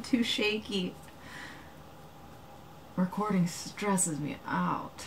too shaky. Recording stresses me out.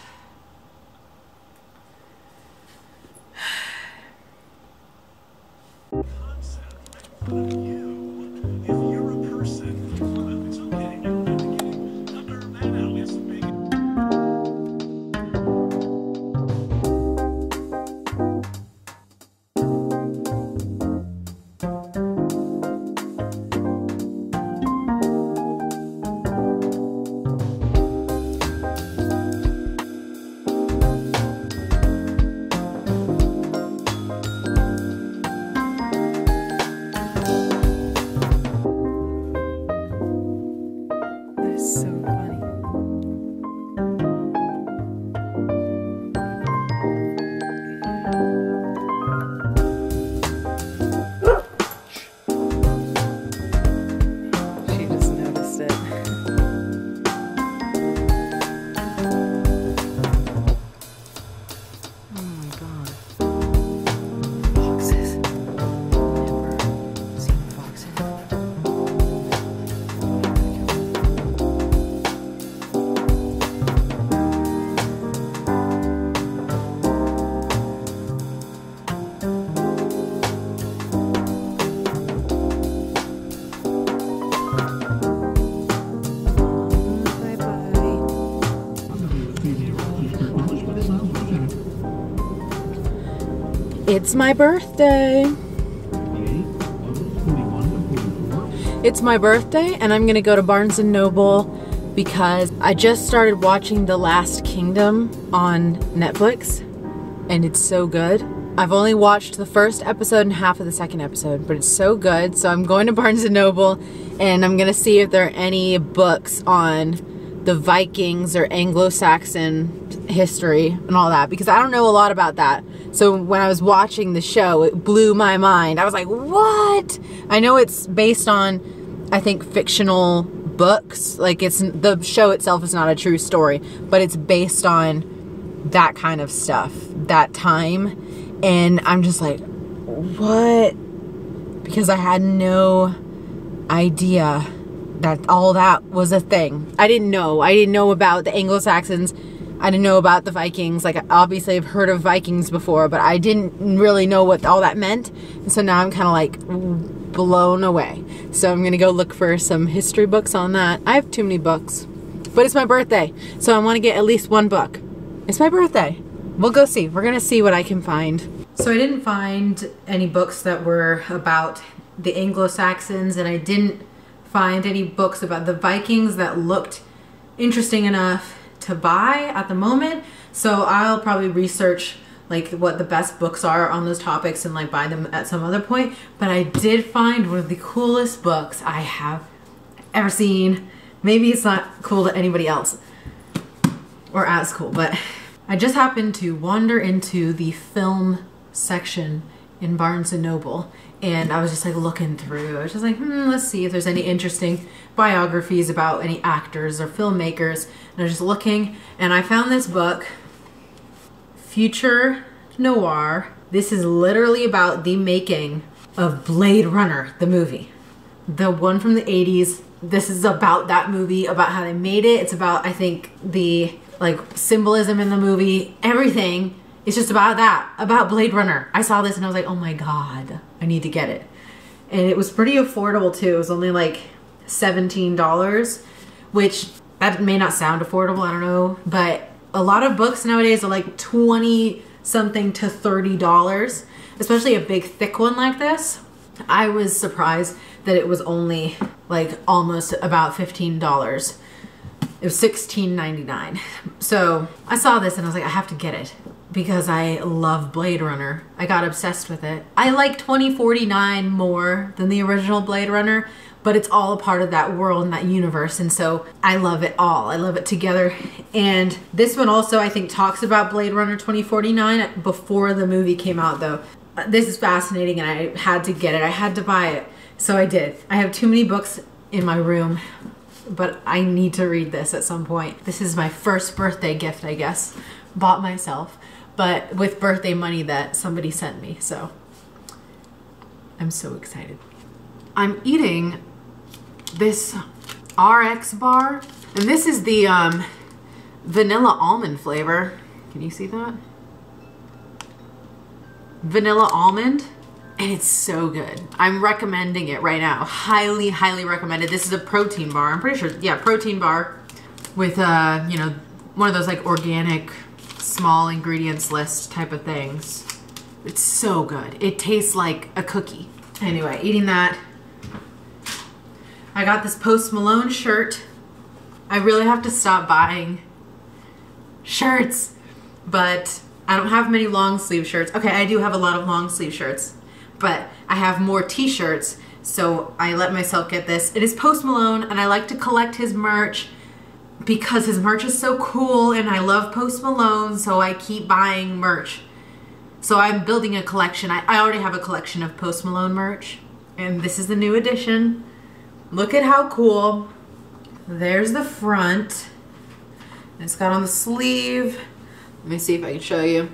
It's my birthday. It's my birthday and I'm gonna go to Barnes & Noble because I just started watching The Last Kingdom on Netflix and it's so good. I've only watched the first episode and half of the second episode, but it's so good. So I'm going to Barnes & Noble and I'm gonna see if there are any books on the Vikings or Anglo-Saxon history and all that, because I don't know a lot about that. So when I was watching the show, it blew my mind. I was like, what? I know it's based on, I think, fictional books. Like, it's, the show itself is not a true story, but it's based on that kind of stuff, that time. And I'm just like, what? Because I had no idea that all that was a thing. I didn't know about the Anglo-Saxons. I didn't know about the Vikings. Like, obviously I've heard of Vikings before, but I didn't really know what all that meant. And so now I'm kind of like blown away. So I'm gonna go look for some history books on that. I have too many books, but it's my birthday, so I want to get at least one book. It's my birthday. We'll go see. We're gonna see what I can find. So I didn't find any books that were about the Anglo-Saxons, and I didn't find any books about the Vikings that looked interesting enough to buy at the moment. So I'll probably research like what the best books are on those topics and like buy them at some other point. But I did find one of the coolest books I have ever seen. Maybe it's not cool to anybody else or as cool, but I just happened to wander into the film section in Barnes & Noble, and I was just like looking through. I was just like, let's see if there's any interesting biographies about any actors or filmmakers. And I was just looking, and I found this book, Future Noir. This is literally about the making of Blade Runner, the movie. The one from the 80s. This is about that movie, about how they made it. It's about, I think, the like symbolism in the movie, everything. It's just about that, about Blade Runner. I saw this and I was like, oh my God, I need to get it. And it was pretty affordable too. It was only like $17, which that may not sound affordable, I don't know. But a lot of books nowadays are like 20 something to $30, especially a big thick one like this. I was surprised that it was only like almost about $15. It was $16.99. So I saw this and I was like, I have to get it because I love Blade Runner. I got obsessed with it. I like 2049 more than the original Blade Runner, but it's all a part of that world and that universe. And so I love it all. I love it together. And this one also, I think, talks about Blade Runner 2049 before the movie came out though. This is fascinating and I had to get it. I had to buy it. So I did. I have too many books in my room, but I need to read this at some point. This is my first birthday gift, I guess. Bought myself, but with birthday money that somebody sent me. So I'm so excited. I'm eating this RX bar. And this is the vanilla almond flavor. Can you see that? Vanilla almond. And it's so good. I'm recommending it right now. Highly, highly recommended. This is a protein bar. I'm pretty sure, yeah, protein bar with, you know, one of those like organic small ingredients list type of things. It's so good. It tastes like a cookie. Anyway, eating that. I got this Post Malone shirt. I really have to stop buying shirts, but I don't have many long sleeve shirts. Okay, I do have a lot of long sleeve shirts, but I have more t-shirts, so I let myself get this. It is Post Malone, and I like to collect his merch because his merch is so cool, and I love Post Malone, so I keep buying merch. So I'm building a collection. I already have a collection of Post Malone merch, and this is the new edition. Look at how cool. There's the front. It's got on the sleeve. Let me see if I can show you.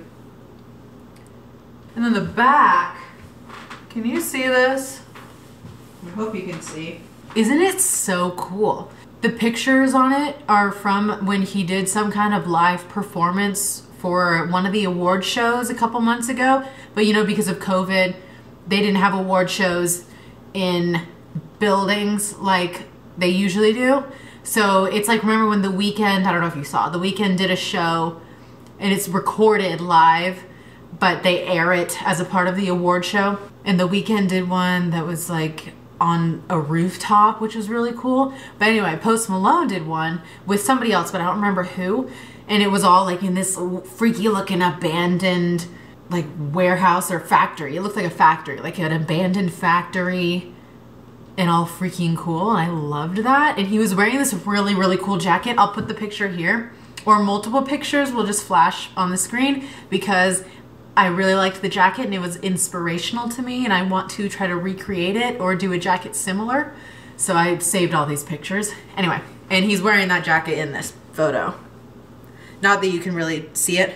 And then the back, can you see this? I hope you can see. Isn't it so cool? The pictures on it are from when he did some kind of live performance for one of the award shows a couple months ago. But you know, because of COVID, they didn't have award shows in buildings like they usually do. So it's like, remember when The Weeknd, I don't know if you saw, The Weeknd did a show and it's recorded live, but they air it as a part of the award show. And The Weeknd did one that was like on a rooftop, which was really cool. But anyway, Post Malone did one with somebody else, but I don't remember who. And it was all like in this freaky looking abandoned like warehouse or factory. It looked like a factory, like an abandoned factory, and all freaking cool. And I loved that. And he was wearing this really, really cool jacket. I'll put the picture here, or multiple pictures will just flash on the screen, because I really liked the jacket and it was inspirational to me, and I want to try to recreate it or do a jacket similar. So I saved all these pictures. Anyway, and he's wearing that jacket in this photo. Not that you can really see it.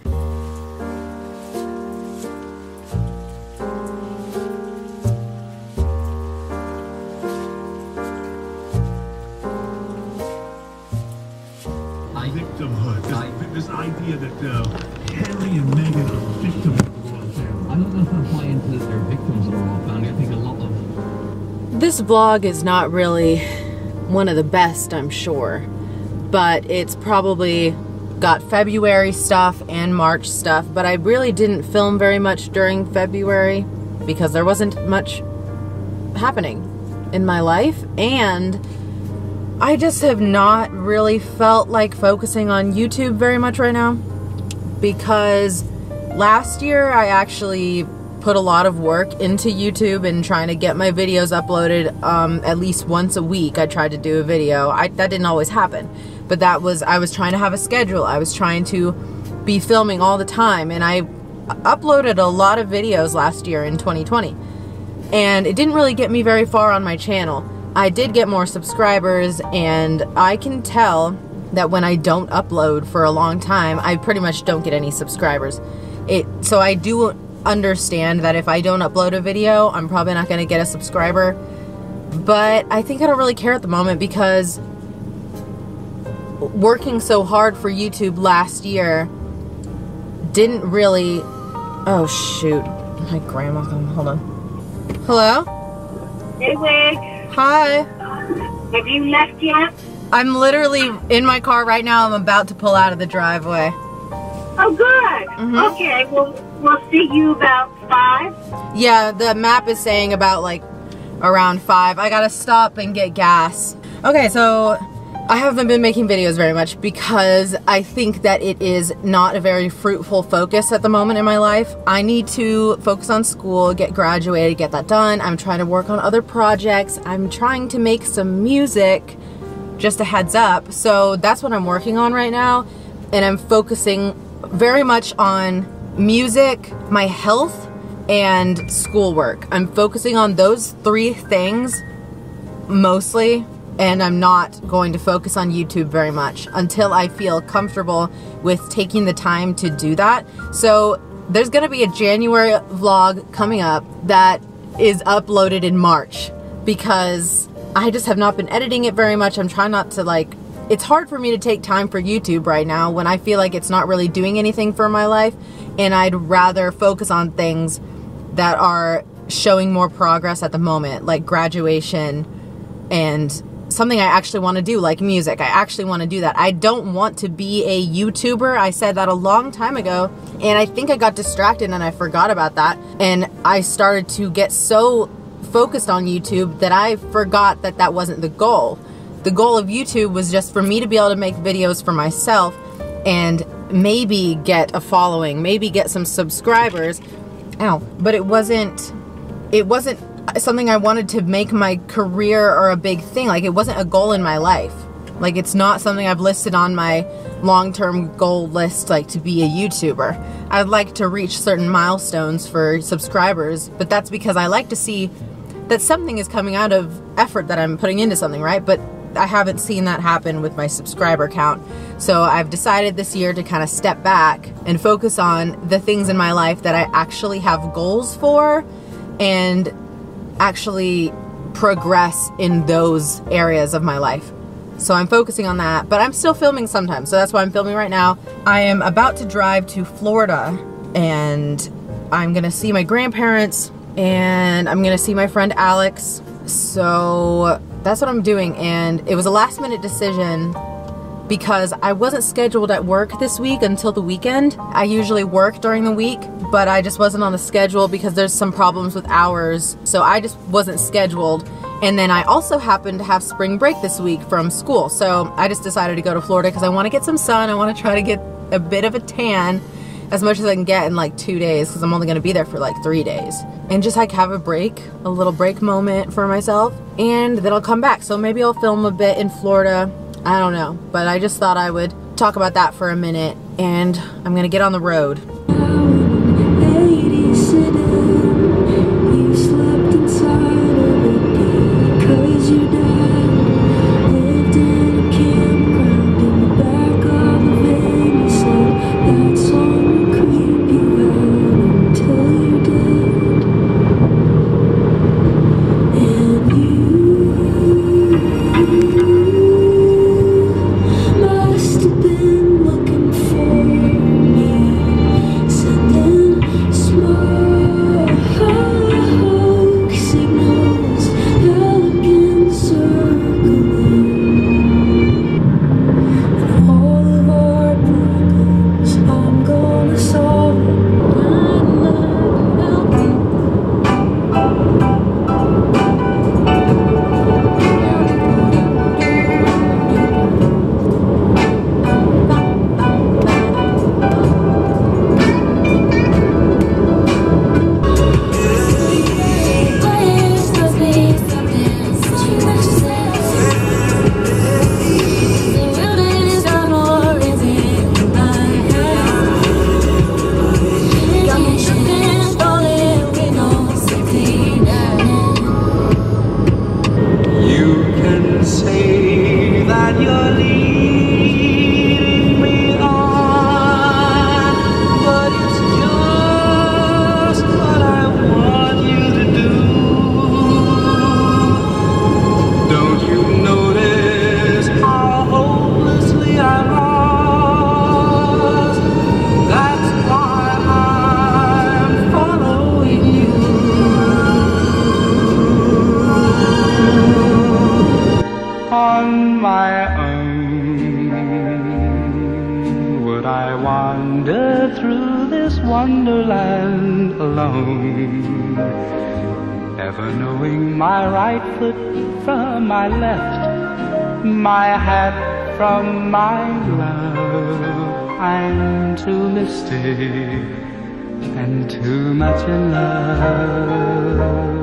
Victimhood. This idea that Harry and Meghan are victims of the royal family. I don't know if I buy into that they're victims of the royal family. I think a lot of... This vlog is not really one of the best, I'm sure, but it's probably got February stuff and March stuff, but I really didn't film very much during February because there wasn't much happening in my life, and I just have not really felt like focusing on YouTube very much right now, because last year I actually put a lot of work into YouTube and trying to get my videos uploaded at least once a week. I tried to do a video. That didn't always happen, but that was, I was trying to have a schedule. I was trying to be filming all the time, and I uploaded a lot of videos last year in 2020, and it didn't really get me very far on my channel. I did get more subscribers, and I can tell that when I don't upload for a long time, I pretty much don't get any subscribers. So I do understand that if I don't upload a video, I'm probably not going to get a subscriber. But I think I don't really care at the moment, because working so hard for YouTube last year didn't really... Oh shoot, my grandma, hold on. Hello? Hey, Wig. Hi. Have you left yet? I'm literally in my car right now. I'm about to pull out of the driveway. Oh, good. Mm-hmm. Okay, well, we'll see you about 5. Yeah, the map is saying about like around 5. I gotta stop and get gas. Okay, so I haven't been making videos very much because I think that it is not a very fruitful focus at the moment in my life. I need to focus on school, get graduated, get that done. I'm trying to work on other projects. I'm trying to make some music, just a heads up. So that's what I'm working on right now. And I'm focusing very much on music, my health, and schoolwork. I'm focusing on those 3 things mostly. And I'm not going to focus on YouTube very much until I feel comfortable with taking the time to do that. So there's going to be a January vlog coming up that is uploaded in March, because I just have not been editing it very much. I'm trying not to like, it's hard for me to take time for YouTube right now when I feel like it's not really doing anything for my life, and I'd rather focus on things that are showing more progress at the moment, like graduation and something I actually want to do, like music. I actually want to do that. I don't want to be a YouTuber. I said that a long time ago, and I think I got distracted and I forgot about that, and I started to get so focused on YouTube that I forgot that that wasn't the goal. The goal of YouTube was just for me to be able to make videos for myself and maybe get a following, maybe get some subscribers. Ow. But it wasn't something I wanted to make my career or a big thing. Like, it wasn't a goal in my life. Like, it's not something I've listed on my long-term goal list, like to be a YouTuber. I'd like to reach certain milestones for subscribers, but that's because I like to see that something is coming out of effort that I'm putting into something, right? But I haven't seen that happen with my subscriber count. So I've decided this year to kind of step back and focus on the things in my life that I actually have goals for and actually progress in those areas of my life. So I'm focusing on that, but I'm still filming sometimes. So that's why I'm filming right now. I am about to drive to Florida, and I'm gonna see my grandparents, and I'm gonna see my friend Alex. So that's what I'm doing, and it was a last minute decision because I wasn't scheduled at work this week until the weekend. I usually work during the week, but I just wasn't on the schedule because there's some problems with hours, so I just wasn't scheduled. And then I also happened to have spring break this week from school, so I just decided to go to Florida because I want to get some sun. I want to try to get a bit of a tan, as much as I can get in like 2 days, because I'm only going to be there for like 3 days. And just like have a break, a little break moment for myself, and then I'll come back. So maybe I'll film a bit in Florida. I don't know, but I just thought I would talk about that for a minute, and I'm going to get on the road. Wonderland alone, never knowing my right foot from my left, my hat from my glove. I'm too misty and too much in love.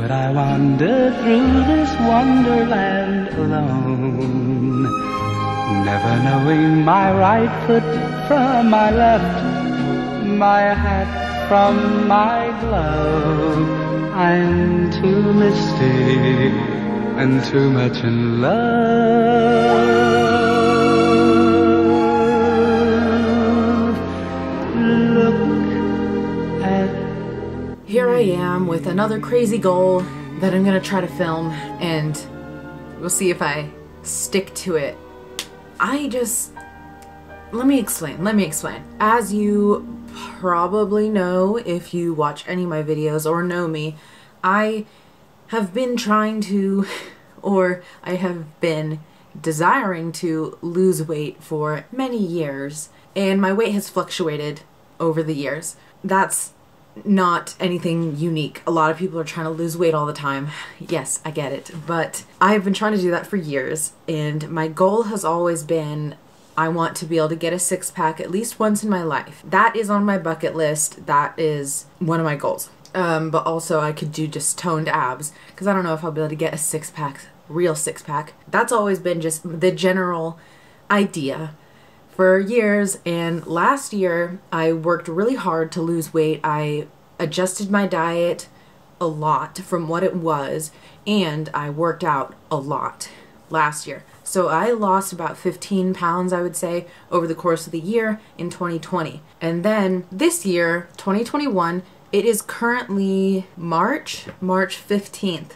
would I wander through this wonderland alone, never knowing my right foot from my left, my hat from my glove. I'm too misty and too much in love. Look at Here I am with another crazy goal that I'm gonna try to film, and we'll see if I stick to it. Let me explain. As you probably know if you watch any of my videos or know me, I have been trying to, or I have been desiring to lose weight for many years, and my weight has fluctuated over the years. That's not anything unique. A lot of people are trying to lose weight all the time. Yes, I get it, but I've been trying to do that for years, and my goal has always been I want to be able to get a six-pack at least once in my life. That is on my bucket list. That is one of my goals. But also I could do just toned abs, because I don't know if I'll be able to get a six-pack, real six-pack. That's always been just the general idea for years, and last year I worked really hard to lose weight. I adjusted my diet a lot from what it was, and I worked out a lot last year. So I lost about 15 pounds, I would say, over the course of the year in 2020. And then this year, 2021, it is currently March 15th.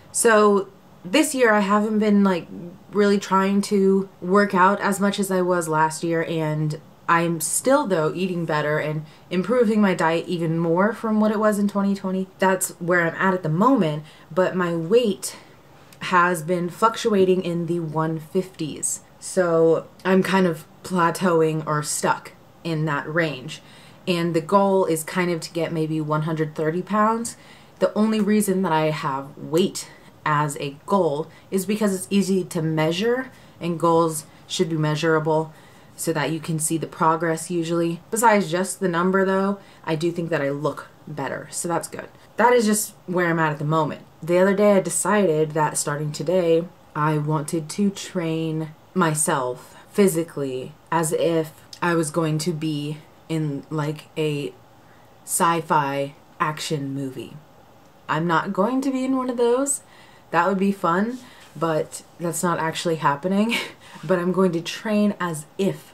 So this year I haven't been like really trying to work out as much as I was last year, and I'm still though eating better and improving my diet even more from what it was in 2020. That's where I'm at the moment, but my weight has been fluctuating in the 150s. So I'm kind of plateauing or stuck in that range. And the goal is kind of to get maybe 130 pounds. The only reason that I have weight as a goal is because it's easy to measure, and goals should be measurable so that you can see the progress usually. Besides just the number though, I do think that I look better, so that's good. That is just where I'm at the moment. The other day I decided that starting today, I wanted to train myself physically as if I was going to be in like a sci-fi action movie. I'm not going to be in one of those. That would be fun, but that's not actually happening. But I'm going to train as if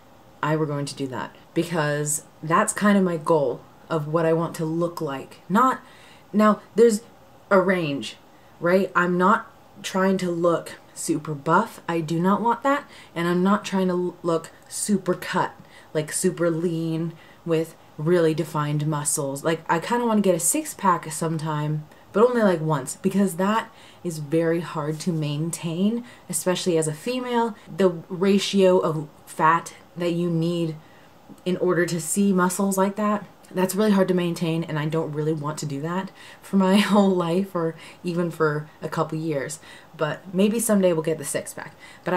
I were going to do that, because that's kind of my goal of what I want to look like. Not, now there's a range, right? I'm not trying to look super buff. I do not want that. And I'm not trying to look super cut, like super lean with really defined muscles. Like I kind of want to get a six-pack sometime, but only like once, because that is very hard to maintain, especially as a female. The ratio of fat that you need in order to see muscles like that, that's really hard to maintain, and I don't really want to do that for my whole life or even for a couple years. But maybe someday we'll get the six-pack. But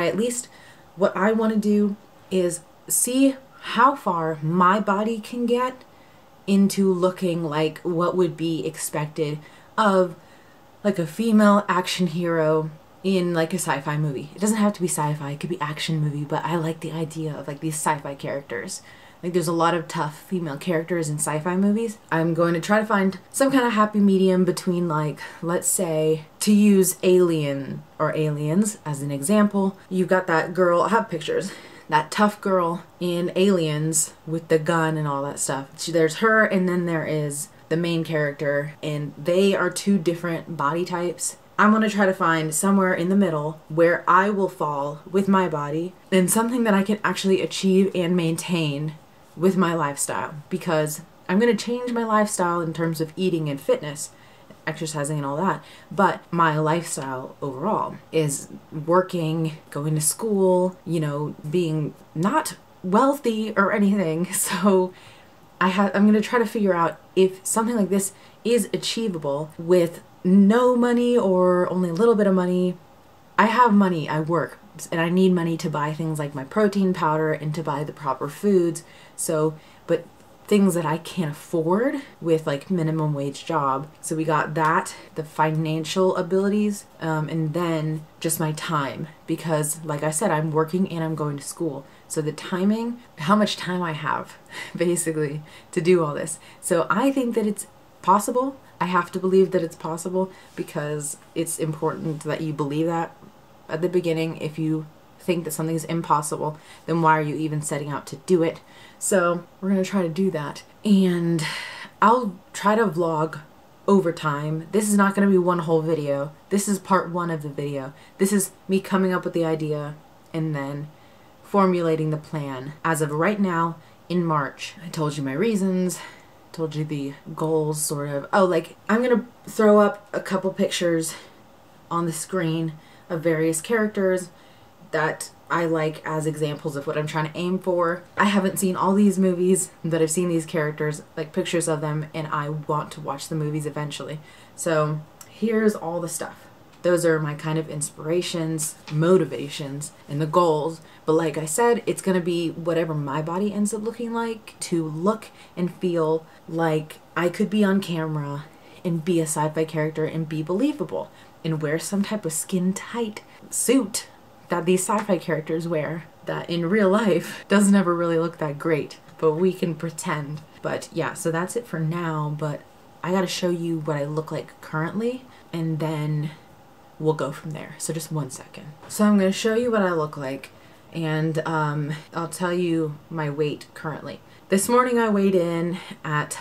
what I want to do is see how far my body can get into looking like what would be expected of like a female action hero in like a sci-fi movie. It doesn't have to be sci-fi, it could be action movie, but I like the idea of like these sci-fi characters. Like there's a lot of tough female characters in sci-fi movies. I'm going to try to find some kind of happy medium between, like, let's say, to use Alien or Aliens as an example. You've got that girl, I have pictures, that tough girl in Aliens with the gun and all that stuff. There's her, and then there is the main character, and they are two different body types. I'm going to try to find somewhere in the middle where I will fall with my body, and something that I can actually achieve and maintain with my lifestyle, because I'm going to change my lifestyle in terms of eating and fitness, exercising and all that, but my lifestyle overall is working, going to school, you know, being not wealthy or anything. So I'm going to try to figure out if something like this is achievable with no money or only a little bit of money. I have money, I work, and I need money to buy things like my protein powder and to buy the proper foods. So, but things that I can't afford with like minimum wage job. So we got that, the financial abilities, and then just my time, because like I said, I'm working and I'm going to school. So the timing, how much time I have basically to do all this. So I think that it's possible. I have to believe that it's possible because it's important that you believe that at the beginning. If you think that something is impossible, then why are you even setting out to do it? So we're gonna try to do that, and I'll try to vlog over time. This is not gonna be one whole video. This is part one of the video. This is me coming up with the idea and then formulating the plan. As of right now, in March, I told you my reasons, told you the goals, sort of. Oh, like, I'm gonna throw up a couple pictures on the screen of various characters that I like as examples of what I'm trying to aim for. I haven't seen all these movies, but I've seen these characters, like pictures of them, and I want to watch the movies eventually. So here's all the stuff. Those are my kind of inspirations, motivations, and the goals. But like I said, it's gonna be whatever my body ends up looking like, to look and feel like I could be on camera and be a sci-fi character and be believable and wear some type of skin tight suit that these sci-fi characters wear that in real life doesn't ever really look that great, but we can pretend. But yeah, so that's it for now, but I gotta show you what I look like currently, and then we'll go from there. So just one second. So I'm gonna show you what I look like, and I'll tell you my weight currently. This morning I weighed in at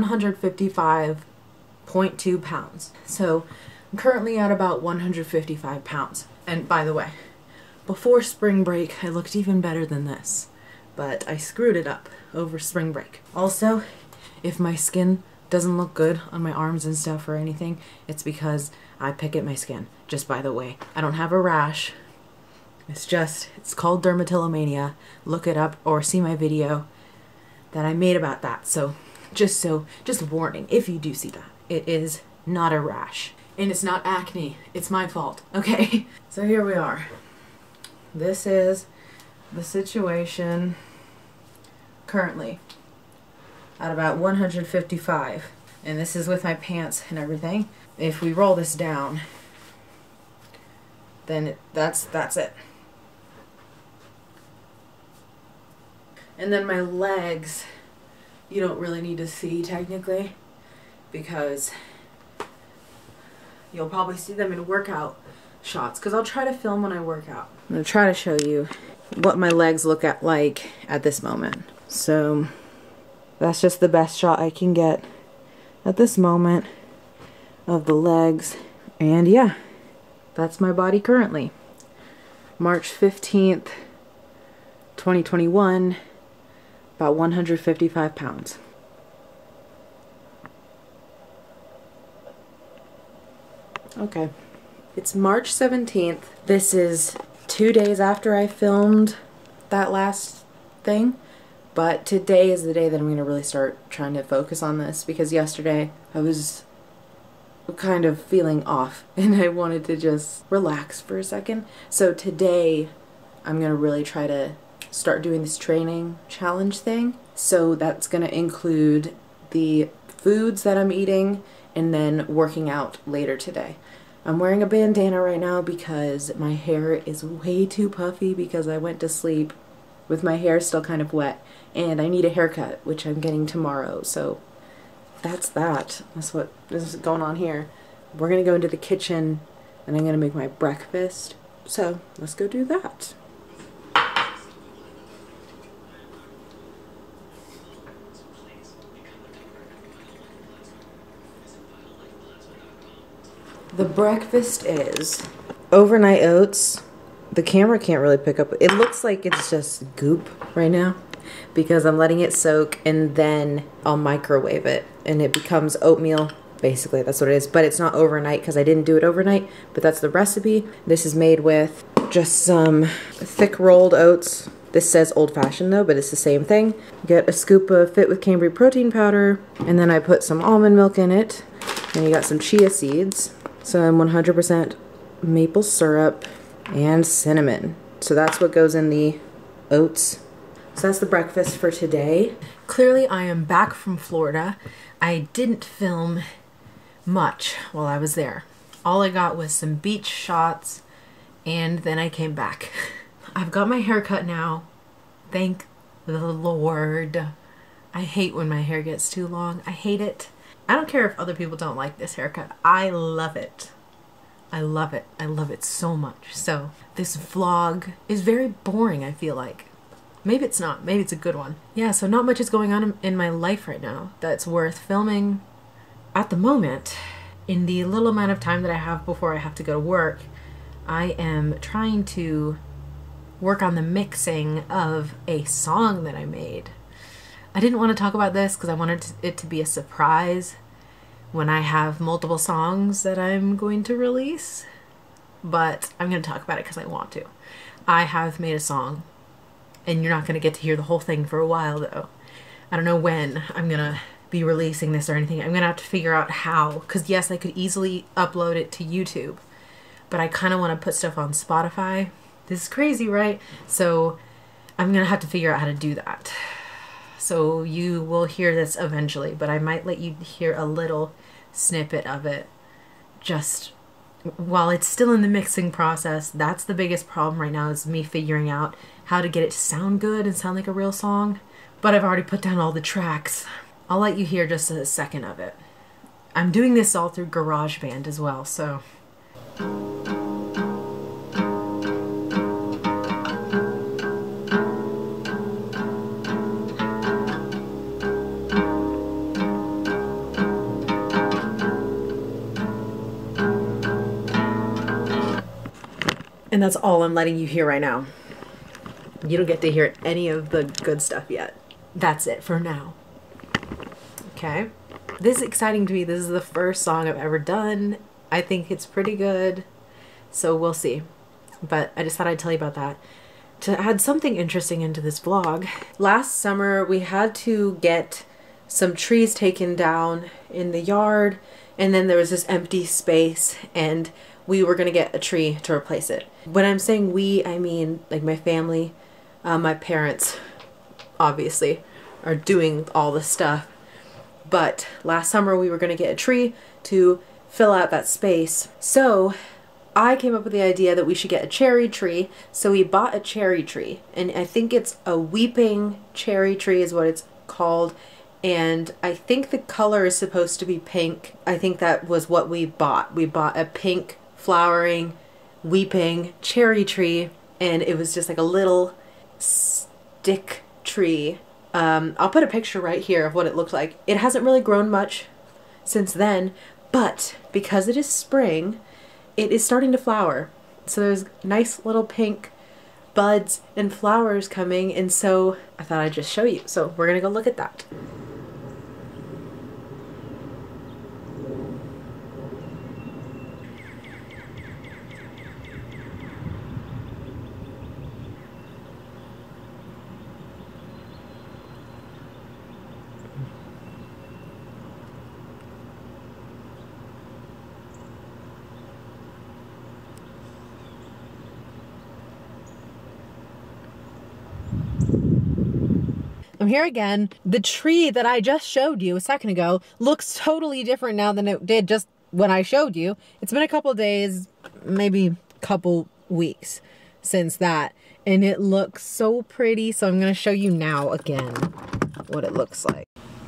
155.2 pounds. So I'm currently at about 155 pounds. And by the way, before spring break, I looked even better than this, but I screwed it up over spring break. Also, if my skin doesn't look good on my arms and stuff or anything, it's because I pick at my skin. Just by the way, I don't have a rash. It's called dermatillomania. Look it up or see my video that I made about that. So just warning, if you do see that, it is not a rash. And it's not acne, it's my fault, okay? So here we are. This is the situation currently at about 155, and this is with my pants and everything. If we roll this down, then that's it. And then my legs, you don't really need to see technically, because you'll probably see them in workout shots, because I'll try to film when I work out. I'm going to try to show you what my legs look like at this moment. So that's just the best shot I can get at this moment of the legs. And yeah, that's my body currently. March 15th, 2021, about 155 pounds. Okay. It's March 17th. This is 2 days after I filmed that last thing, but today is the day that I'm going to really start trying to focus on this, because yesterday I was kind of feeling off and I wanted to just relax for a second. So today I'm going to really try to start doing this training challenge thing. So that's going to include the foods that I'm eating and then working out later today. I'm wearing a bandana right now because my hair is way too puffy because I went to sleep with my hair still kind of wet, and I need a haircut, which I'm getting tomorrow. So that's that. That's what is going on here. We're gonna go into the kitchen and I'm gonna make my breakfast. So let's go do that. The breakfast is overnight oats. The camera can't really pick up. It looks like it's just goop right now because I'm letting it soak, and then I'll microwave it and it becomes oatmeal. Basically, that's what it is. But it's not overnight because I didn't do it overnight, but that's the recipe. This is made with just some thick rolled oats. This says old-fashioned though, but it's the same thing. Get a scoop of Fit with Cambria protein powder, and then I put some almond milk in it, and you got some chia seeds. Some 100% maple syrup and cinnamon. So that's what goes in the oats. So that's the breakfast for today. Clearly I am back from Florida. I didn't film much while I was there. All I got was some beach shots and then I came back. I've got my hair cut now. Thank the Lord. I hate when my hair gets too long. I hate it. I don't care if other people don't like this haircut. I love it. I love it. I love it so much. So this vlog is very boring, I feel like. Maybe it's not. Maybe it's a good one. Yeah, so not much is going on in my life right now that's worth filming at the moment. In the little amount of time that I have before I have to go to work, I am trying to work on the mixing of a song that I made. I didn't want to talk about this because I wanted it to be a surprise when I have multiple songs that I'm going to release, but I'm going to talk about it because I want to. I have made a song. And you're not going to get to hear the whole thing for a while though. I don't know when I'm going to be releasing this or anything. I'm going to have to figure out how. Because yes, I could easily upload it to YouTube. But I kind of want to put stuff on Spotify. This is crazy, right? So I'm going to have to figure out how to do that. So you will hear this eventually. But I might let you hear a little snippet of it. Just while it's still in the mixing process. That's the biggest problem right now, is me figuring out how to get it to sound good and sound like a real song. But I've already put down all the tracks. I'll let you hear just a second of it. I'm doing this all through GarageBand as well, so. And that's all I'm letting you hear right now. You don't get to hear any of the good stuff yet. That's it for now. Okay? This is exciting to me. This is the first song I've ever done. I think it's pretty good. So we'll see. But I just thought I'd tell you about that. To add something interesting into this vlog. Last summer we had to get some trees taken down in the yard. And then there was this empty space. And we were going to get a tree to replace it. When I'm saying we, I mean like my family, my parents, obviously, are doing all the stuff. But last summer we were going to get a tree to fill out that space. So I came up with the idea that we should get a cherry tree. So we bought a cherry tree. And I think it's a weeping cherry tree is what it's called. And I think the color is supposed to be pink. I think that was what we bought. We bought a pink flowering weeping cherry tree, and it was just like a little stick tree. I'll put a picture right here of what it looked like. It hasn't really grown much since then, but because it is spring, it is starting to flower. So there's nice little pink buds and flowers coming, and so I thought I'd just show you. So we're gonna go look at that. I'm here again. The tree that I just showed you a second ago looks totally different now than it did just when I showed you. It's been a couple days, maybe a couple weeks since that, and it looks so pretty. So I'm going to show you now again what it looks like.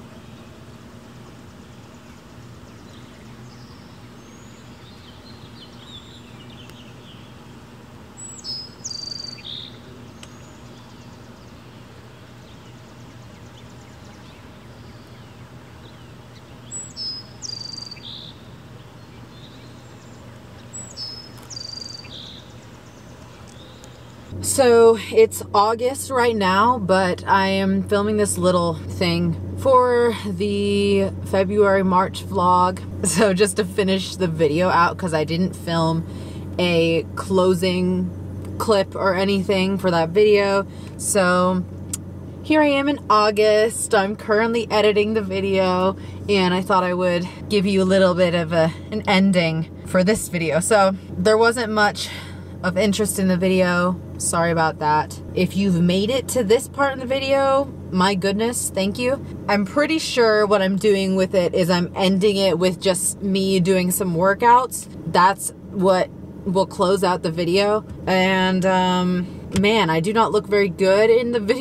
So it's August right now, but I am filming this little thing for the February-March vlog. So just to finish the video out, because I didn't film a closing clip or anything for that video. So here I am in August. I'm currently editing the video, and I thought I would give you a little bit of an ending for this video. So there wasn't much of interest in the video, sorry about that. If you've made it to this part in the video, my goodness, thank you. I'm pretty sure what I'm doing with it is I'm ending it with just me doing some workouts. That's what will close out the video. And man, I do not look very good in the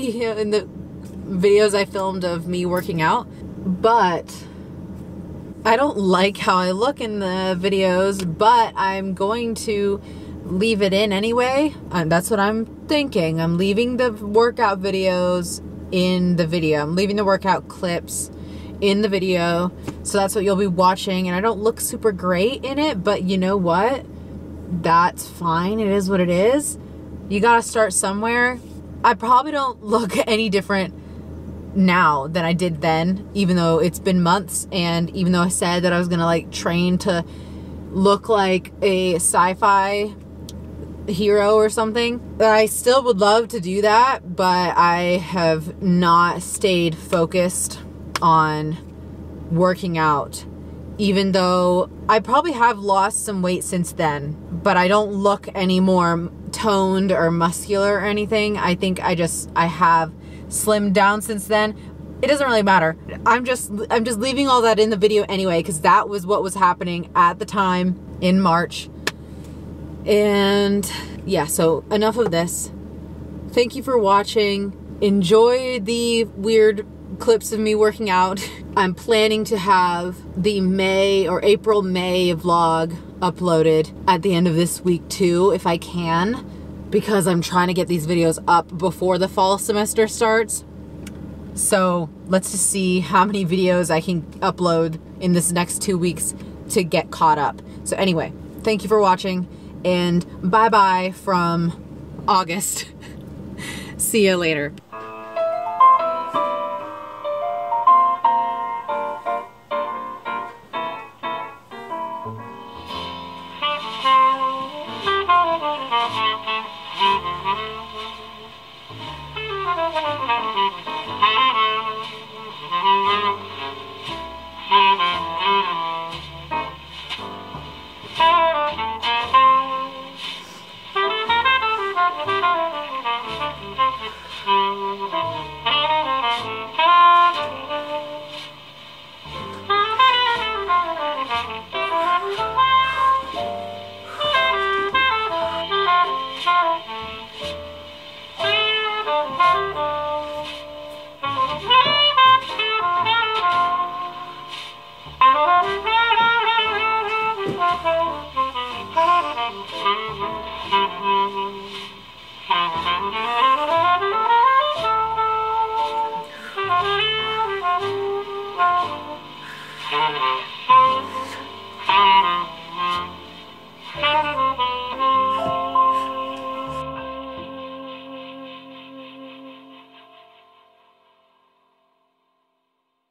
videos I filmed of me working out, but I don't like how I look in the videos, but I'm going to leave it in anyway. That's what I'm thinking. I'm leaving the workout videos in the video. I'm leaving the workout clips in the video. So that's what you'll be watching. And I don't look super great in it, but you know what? That's fine. It is what it is. You gotta start somewhere. I probably don't look any different now than I did then, even though it's been months, and even though I said that I was gonna like train to look like a sci-fi hero or something. I still would love to do that, but I have not stayed focused on working out, even though I probably have lost some weight since then, but I don't look any more toned or muscular or anything. I think I have slimmed down since then. It doesn't really matter. I'm just leaving all that in the video anyway, because that was what was happening at the time in March. And yeah, so enough of this. Thank you for watching. Enjoy the weird clips of me working out. I'm planning to have the May or April-May vlog uploaded at the end of this week too, if I can, because I'm trying to get these videos up before the fall semester starts. So let's just see how many videos I can upload in this next 2 weeks to get caught up. So anyway, thank you for watching, and bye-bye from August. See you later. Thank you.